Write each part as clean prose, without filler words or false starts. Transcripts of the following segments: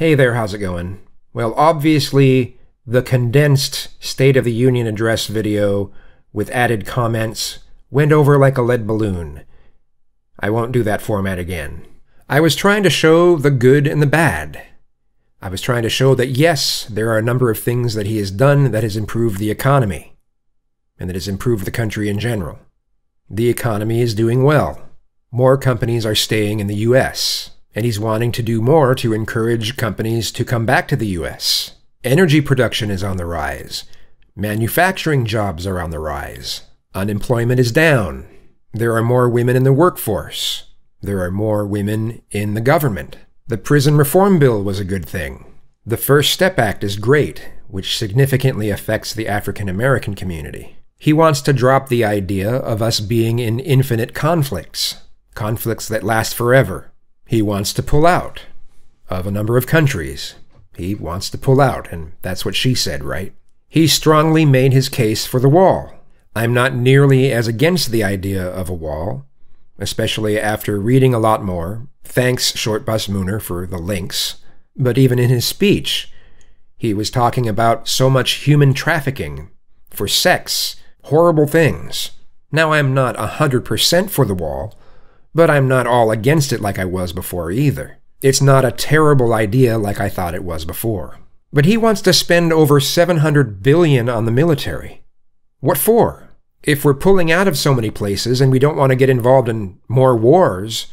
Hey there, how's it going? Well, obviously, the condensed State of the Union address video with added comments went over like a lead balloon. I won't do that format again. I was trying to show the good and the bad. I was trying to show that yes, there are a number of things that he has done that has improved the economy, and that has improved the country in general. The economy is doing well. More companies are staying in the U.S., and he's wanting to do more to encourage companies to come back to the U.S. Energy production is on the rise. Manufacturing jobs are on the rise. Unemployment is down. There are more women in the workforce. There are more women in the government. The prison reform bill was a good thing. The First Step Act is great, which significantly affects the African American community. He wants to drop the idea of us being in infinite conflicts that last forever. He wants to pull out of a number of countries. He wants to pull out, and that's what she said, right? He strongly made his case for the wall. I'm not nearly as against the idea of a wall, especially after reading a lot more. Thanks, Short Bus Mooner, for the links. But even in his speech, he was talking about so much human trafficking for sex, horrible things. Now, I'm not 100% for the wall, but I'm not all against it like I was before either. It's not a terrible idea like I thought it was before. But he wants to spend over $700 billion on the military. What for? If we're pulling out of so many places and we don't want to get involved in more wars,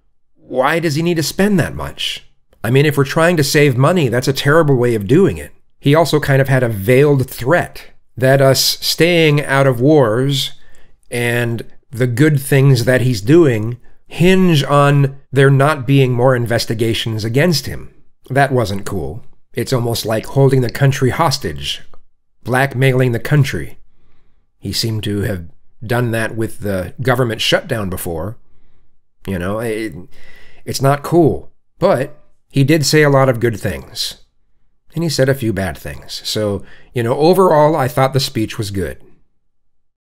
why does he need to spend that much? I mean, if we're trying to save money, that's a terrible way of doing it. He also kind of had a veiled threat that us staying out of wars and the good things that he's doing hinge on there not being more investigations against him. That wasn't cool. It's almost like holding the country hostage, blackmailing the country. He seemed to have done that with the government shutdown before. You know, it's not cool. But he did say a lot of good things. And he said a few bad things. So, overall, I thought the speech was good.